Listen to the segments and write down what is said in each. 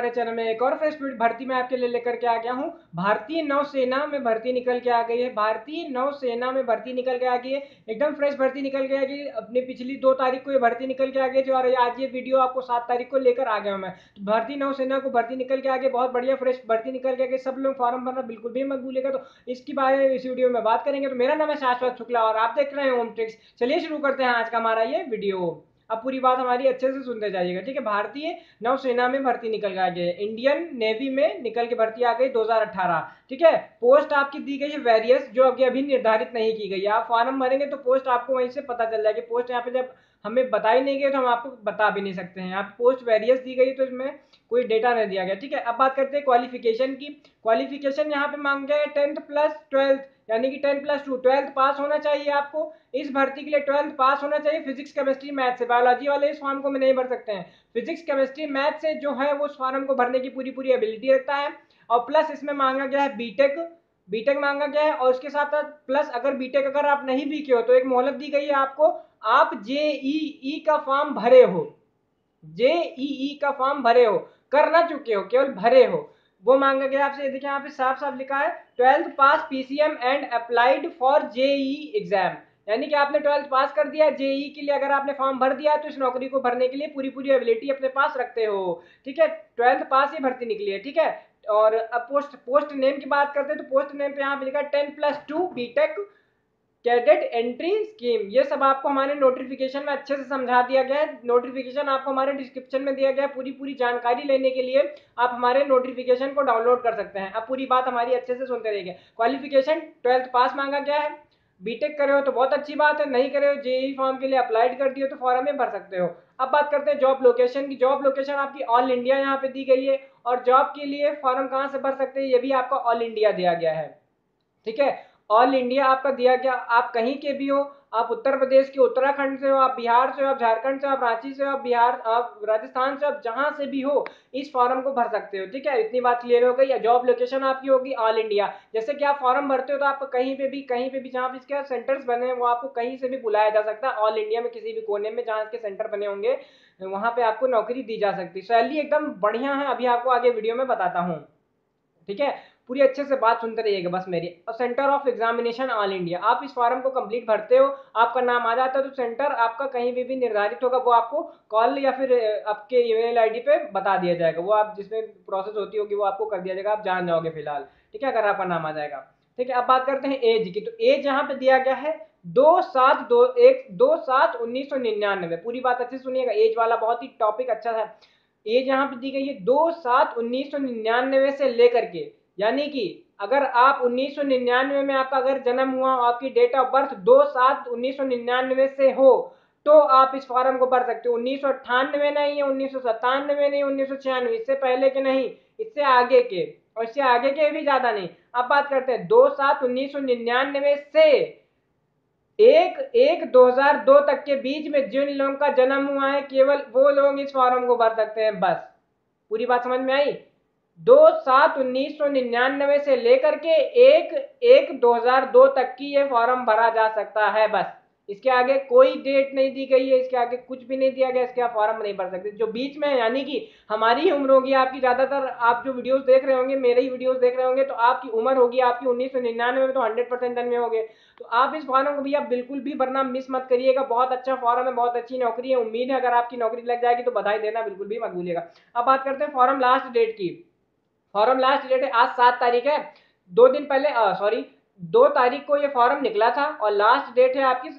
हमारे चैनल में एक और फ्रेश भर्ती में आपके लिए लेकर के आ गया हूँ। भारतीय नौसेना में भर्ती निकल के आ गई है। भारतीय नौसेना में भर्ती निकल के आ गई है, एकदम फ्रेश भर्ती निकल के आ गई। अपनी पिछली 2 तारीख को ये भर्ती निकल के आ गई थी और आज ये वीडियो आपको 7 तारीख को लेकर आ गया हूँ मैं। तो भारतीय नौसेना को भर्ती निकल के आ गई, बहुत बढ़िया फ्रेश भर्ती निकल के आ गई। सब लोग फॉर्म भरना बिल्कुल भी मत भूलिएगा। तो इसके बारे में इस वीडियो में बात करेंगे। तो मेरा नाम है शाश्वत शुक्ला और आप देख रहे हैं होम ट्रिक्स। चलिए शुरू करते हैं आज का हमारा ये वीडियो। अब पूरी बात हमारी अच्छे से सुनते जाइएगा, ठीक है। भारतीय नौसेना में भर्ती निकल के आ गई है, इंडियन नेवी में निकल के भर्ती आ गई 2018, ठीक है। पोस्ट आपकी दी गई है वेरियस, जो अभी निर्धारित नहीं की गई है। आप फॉर्म भरेंगे तो पोस्ट आपको वहीं से पता चल जाएगी। पोस्ट यहाँ पे जब हमें बताई नहीं गई तो हम आपको बता भी नहीं सकते हैं। आप पोस्ट वेरियस दी गई तो इसमें कोई डेटा नहीं दिया गया, ठीक है। अब बात करते हैं क्वालिफिकेशन की। क्वालिफिकेशन यहाँ पे मांगे 10th प्लस 12th, यानी कि 10+2 12th पास होना चाहिए आपको। इस भर्ती के लिए 12th पास होना चाहिए। फिजिक्स केमिस्ट्री मैथ से, बायोलॉजी वाले इस फॉर्म को नहीं भर सकते हैं। फिजिक्स केमिस्ट्री मैथ से जो है वो इस फॉर्म को भरने की पूरी एबिलिटी रखता है। और प्लस इसमें मांगा गया है बीटेक, बीटेक मांगा गया है। और उसके साथ प्लस अगर बीटेक अगर आप नहीं भी किए हो तो एक मोहलत दी गई है आपको। आप जेईई का फॉर्म भरे हो, जेईई का फॉर्म भरे हो, कर ना चुके हो, केवल भरे हो, वो मांगा गया आपसे। देखिए यहाँ पे साफ साफ लिखा है 12th पास PCM and applied for JEE exam, यानी कि आपने 12th पास कर दिया, जेईई के लिए अगर आपने फॉर्म भर दिया तो इस नौकरी को भरने के लिए पूरी एबिलिटी अपने पास रखते हो, ठीक है। 12th पास ही भर्ती निकली है, ठीक है। और अब पोस्ट नेम की बात करते हैं तो पोस्ट नेम पे यहाँ पे लिखा है 10+2 बीटेक कैडेट एंट्री स्कीम। ये सब आपको हमारे नोटिफिकेशन में अच्छे से समझा दिया गया है। नोटिफिकेशन आपको हमारे डिस्क्रिप्शन में दिया गया है। पूरी जानकारी लेने के लिए आप हमारे नोटिफिकेशन को डाउनलोड कर सकते हैं। अब पूरी बात हमारी अच्छे से सुनते रहिए। क्वालिफिकेशन 12th पास मांगा गया है। बीटेक करे हो तो बहुत अच्छी बात है, नहीं करे हो जेईई फॉर्म के लिए अप्लाइड कर दिए तो फॉर्म में भर सकते हो। अब बात करते हैं जॉब लोकेशन की। जॉब लोकेशन आपकी ऑल इंडिया यहाँ पे दी गई है। और जॉब के लिए फॉर्म कहाँ से भर सकते हैं ये भी आपका ऑल इंडिया दिया गया है, ठीक है। ऑल इंडिया आपका दिया गया, आप कहीं के भी हो, आप उत्तर प्रदेश के उत्तराखंड से हो, आप बिहार से हो, आप झारखंड से हो, आप रांची से हो, आप बिहार, आप राजस्थान से, आप जहां से भी हो इस फॉर्म को भर सकते हो, ठीक है। इतनी बात क्लियर हो गई। जॉब लोकेशन आपकी होगी ऑल इंडिया। जैसे कि आप फॉर्म भरते हो तो आपको कहीं पे भी जहाँ पे इसके सेंटर्स बने हैं वो आपको कहीं से भी बुलाया जा सकता है। ऑल इंडिया में किसी भी कोने में जहाँ इसके सेंटर बने होंगे वहां पे आपको नौकरी दी जा सकती है। सैलरी एकदम बढ़िया है, अभी आपको आगे वीडियो में बताता हूँ, ठीक है। पूरी अच्छे से बात सुनते रहिएगा बस मेरी। और centre of examination all India, आप इस फॉर्म को कंप्लीट भरते हो, आपका नाम आ जाता है तो सेंटर आपका कहीं भी निर्धारित होगा, वो आपको कॉल या फिर आपके ईमेल आईडी पे बता दिया जाएगा। वो आप जिसमें प्रोसेस होती होगी वो आपको कर दिया जाएगा, आप जान जाओगे फिलहाल, ठीक है, अगर आपका नाम आ जाएगा, ठीक है। अब बात करते हैं एज की। तो एज यहाँ पे दिया गया है 2/7/1999। पूरी बात अच्छे से सुनिएगा, एज वाला बहुत ही टॉपिक अच्छा है। एज यहाँ पे दी गई है 2/7/1999 से लेकर के, यानी कि अगर आप 1999 में आपका अगर जन्म हुआ, आपकी डेट ऑफ बर्थ 2/7/1999 से हो तो आप इस फॉर्म को भर सकते हो। 1998 नहीं है, 1997 नहीं, 1996, इससे पहले के नहीं, इससे आगे के, और इससे आगे के भी ज्यादा नहीं। अब बात करते हैं 2/7/1999 से 1/1/2002 तक के बीच में जिन लोगों का जन्म हुआ है केवल वो लोग इस फॉर्म को भर सकते हैं, बस। पूरी बात समझ में आई। 2/7/1999 से लेकर के 1/1/2002 तक की ये फॉर्म भरा जा सकता है, बस। इसके आगे कोई डेट नहीं दी गई है, इसके आगे कुछ भी नहीं दिया गया, इसके आप फॉर्म नहीं भर सकते। जो बीच में है, यानी कि हमारी उम्र होगी आपकी, ज्यादातर आप जो वीडियोस देख रहे होंगे, मेरे ही वीडियोस देख रहे होंगे, तो आपकी उम्र होगी आपकी 1999 में, तो 100% डन में होगे। तो आप इस फॉर्म को भैया बिल्कुल भी भरना मिस मत करिएगा। बहुत अच्छा फॉर्म है, बहुत अच्छी नौकरी है। उम्मीद है अगर आपकी नौकरी लग जाएगी तो बधाई देना बिल्कुल भी मत भूलिएगा। अब बात करते हैं फॉर्म लास्ट डेट की। फॉर्म लास्ट डेट है आज 7 तारीख है। 2 दिन पहले, सॉरी, 2 तारीख को ये फॉर्म निकला था और लास्ट डेट है आपकी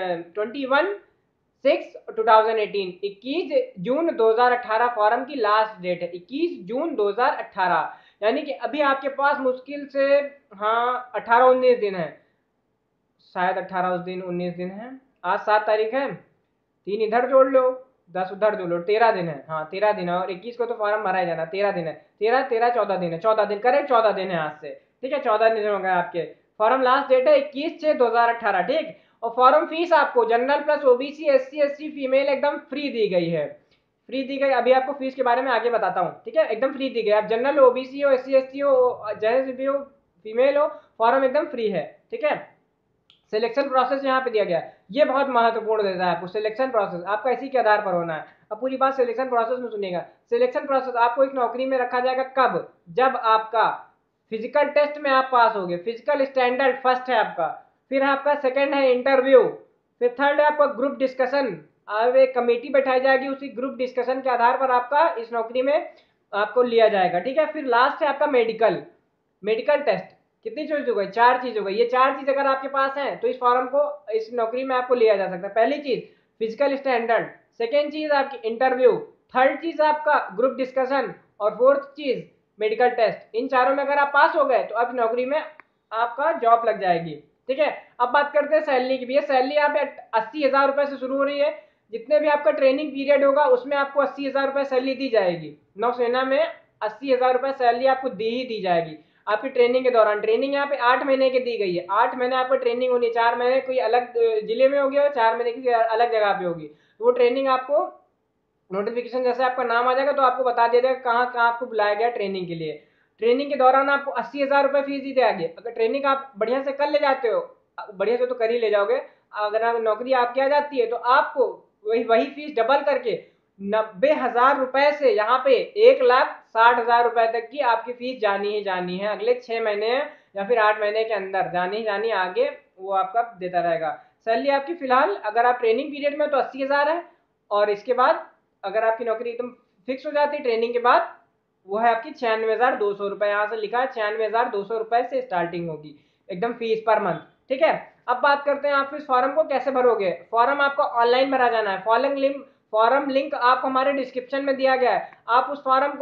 21/6/2018, 21 जून 2018 फॉर्म की लास्ट डेट है, 21 जून 2018। यानी कि अभी आपके पास मुश्किल से, हाँ, 18-19 दिन है, शायद 18 दिन 19 दिन है। आज 7 तारीख है, 3 इधर जोड़ लो, 10 उधर जोड़ लो, 13 दिन है। हाँ, 13 दिन है, और 21 को तो फॉर्म भरा ही जाना, 13 दिन है, 13 14 दिन है, 14 दिन, करेक्ट, 14 दिन है आज से, ठीक है। 14 दिन हो गए आपके। फॉर्म लास्ट डेट है 21/6/2018, ठीक। और फॉर्म फीस आपको general plus OBC SC ST female एकदम फ्री दी गई है, फ्री दी गई। अभी आपको फीस के बारे में आगे बताता हूँ, ठीक है, एकदम फ्री दी गई। आप जनरल ओबीसी हो, SC ST हो, जैसे भी हो, फीमेल हो, फॉर्म एकदम फ्री है, ठीक है। सिलेक्शन प्रोसेस यहाँ पे दिया गया है। ये बहुत महत्वपूर्ण देता है आपको। सिलेक्शन प्रोसेस आपका इसी के आधार पर होना है। अब पूरी बात सिलेक्शन प्रोसेस में सुनिएगा। सिलेक्शन प्रोसेस आपको एक नौकरी में रखा जाएगा कब? जब आपका फिजिकल टेस्ट में आप पास हो गए, फिजिकल स्टैंडर्ड फर्स्ट है आपका, फिर आपका सेकंड है इंटरव्यू, फिर थर्ड है आपका ग्रुप डिस्कशन। अब एक कमेटी बैठाई जाएगी, उसी ग्रुप डिस्कशन के आधार पर आपका इस नौकरी में आपको लिया जाएगा, ठीक है। फिर लास्ट है आपका मेडिकल, मेडिकल टेस्ट। कितनी चीज हो गई? 4 चीज हो गई। ये 4 चीज अगर आपके पास है तो इस फॉर्म को, इस नौकरी में आपको लिया जा सकता है। पहली चीज फिजिकल स्टैंडर्ड, सेकेंड चीज आपकी इंटरव्यू, थर्ड चीज आपका ग्रुप डिस्कशन, और फोर्थ चीज मेडिकल टेस्ट। इन चारों में अगर आप पास हो गए तो अब नौकरी में आपका जॉब लग जाएगी, ठीक है। अब बात करते हैं सैलरी की। भैया सैलरी यहाँ पे 80,000 रुपए से शुरू हो रही है। जितने भी आपका ट्रेनिंग पीरियड होगा उसमें आपको 80,000 रुपए सैलरी दी जाएगी। नौसेना में 80,000 रुपए सैलरी आपको दी जाएगी आपकी ट्रेनिंग के दौरान। ट्रेनिंग यहाँ पे 8 महीने की दी गई है। 8 महीने आपको ट्रेनिंग होनी है। 4 महीने कोई अलग जिले में होगी और 4 महीने किसी अलग जगह पे होगी। तो वो ट्रेनिंग आपको नोटिफिकेशन जैसे आपका नाम आ जाएगा तो आपको बता दिया जाएगा कहाँ कहाँ आपको बुलाया गया ट्रेनिंग के लिए। ट्रेनिंग के दौरान आपको 80,000 रुपए फीस दी जाएगी। अगर ट्रेनिंग आप बढ़िया से कर ले जाते हो, बढ़िया से तो कर ही ले जाओगे, अगर आप नौकरी आपकी आ जाती है तो आपको वही फीस डबल करके 90,000 रुपए से यहाँ पे 1,60,000 रुपए तक की आपकी फीस जानी ही जानी है। अगले 6 महीने या फिर 8 महीने के अंदर जानी ही जानी, आगे वो आपका देता रहेगा। सैलरी आपकी फिलहाल अगर आप ट्रेनिंग पीरियड में तो 80,000 है, और इसके बाद अगर आपकी नौकरी एकदम फिक्स हो जाती है ट्रेनिंग के बाद, वो है आपकी 96,200 रुपए। यहाँ से लिखा है 96,200 रुपए से स्टार्टिंग होगी एकदम फीस पर मंथ, ठीक है। अब बात करते हैं आप इस फॉर्म को कैसे भरोगे। फॉर्म आपको ऑनलाइन भरा जाना है। फॉर्म लिंक आपको हमारे डिस्क्रिप्शन में दिया गया है। आप उस फॉर्म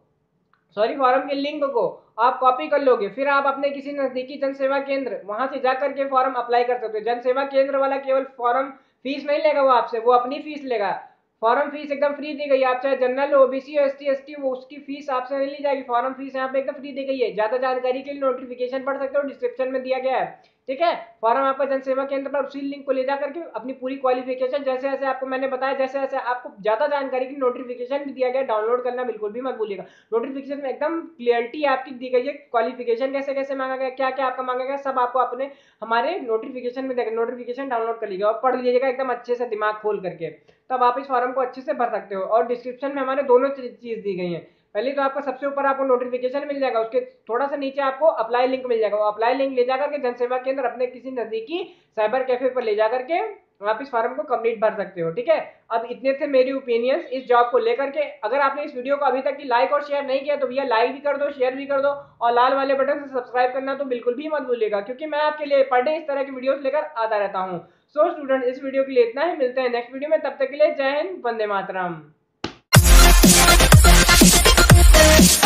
के लिंक को आप कॉपी कर लोगे, फिर आप अपने किसी नजदीकी जन सेवा केंद्र वहां से जाकर के फॉर्म अप्लाई कर सकते हो। जन सेवा केंद्र वाला केवल फॉर्म फीस नहीं लेगा वो आपसे, वो अपनी फीस लेगा। फॉर्म फीस एकदम फ्री दी गई है। आप चाहे जनरल हो, ओबीसी हो, एसटी एसटी, वो उसकी फीस आपसे नहीं ली जाएगी। फॉर्म फीस यहाँ पे एकदम फ्री दी गई है। ज्यादा जानकारी के लिए नोटिफिकेशन पढ़ सकते हो, डिस्क्रिप्शन में दिया गया है, ठीक है। फॉर्म आपका जन सेवा केंद्र पर उसी लिंक को ले जाकर के अपनी पूरी क्वालिफिकेशन, जैसे जैसे आपको मैंने बताया, जैसे जैसे आपको ज्यादा जानकारी की नोटिफिकेशन भी दिया गया, डाउनलोड करना बिल्कुल भी मत भूलिएगा। नोटिफिकेशन में एकदम क्लियरिटी आपकी दी गई है, क्वालिफिकेशन कैसे कैसे मांगा गया, क्या क्या आपका मांगा गया, सब आपको अपने हमारे नोटिफिकेशन में देगा। नोटिफिकेशन डाउनलोड कर लीजिएगा और पढ़ लीजिएगा एकदम अच्छे से दिमाग खोल करके, तब आप इस फॉर्म को अच्छे से भर सकते हो। और डिस्क्रिप्शन में हमारे दोनों चीज दी गई है। पहले तो आपको सबसे ऊपर आपको नोटिफिकेशन मिल जाएगा, उसके थोड़ा सा नीचे आपको अप्लाई लिंक मिल जाएगा। वो अप्लाई लिंक ले जाकर के जनसेवा केंद्र अपने किसी नजदीकी साइबर कैफे पर ले जाकर के आप इस फॉर्म को कंप्लीट भर सकते हो, ठीक है। अब इतने थे मेरी ओपिनियंस इस जॉब को लेकर के। अगर आपने इस वीडियो को अभी तक की लाइक और शेयर नहीं किया तो भैया लाइक भी कर दो, शेयर भी कर दो, और लाल वाले बटन से सब्सक्राइब करना तो बिल्कुल भी मत भूलिएगा, क्योंकि मैं आपके लिए पर डे इस तरह की वीडियोस लेकर आता रहता हूँ। सो स्टूडेंट, इस वीडियो के लिए इतना ही। मिलते हैं नेक्स्ट वीडियो में, तब तक के लिए जय हिंद, वंदे मातरम।